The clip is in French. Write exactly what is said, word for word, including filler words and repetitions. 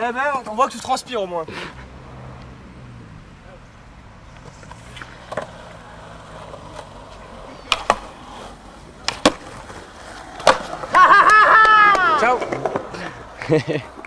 Ouais, ben, on voit que tu transpires au moins. Ciao.